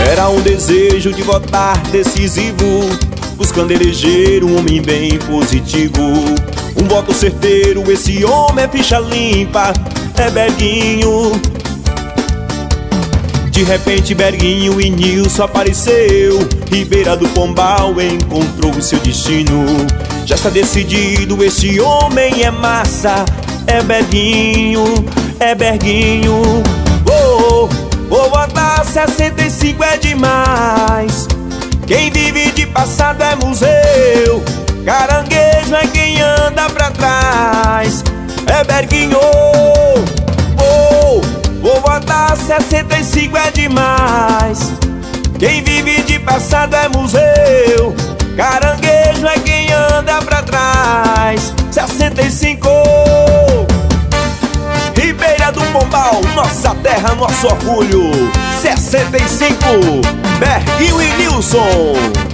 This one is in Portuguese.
Era um desejo de votar decisivo, buscando eleger um homem bem positivo. Um voto certeiro, esse homem é ficha limpa, é Berguinho. De repente Berguinho e Nilson apareceu, Ribeira do Pombal encontrou o seu destino. Já está decidido, esse homem é massa, é Berguinho, é Berguinho. Vou votar 65 é demais. Quem vive de passado é museu, caranguejo é quem anda pra trás, é Berguinho. Vou votar 65 é demais. Quem vive de passado é museu, caranguejo é quem anda pra trás, 65. Ribeira do Pombal, nossa terra, nosso orgulho, 65, Berguinho e Nilson.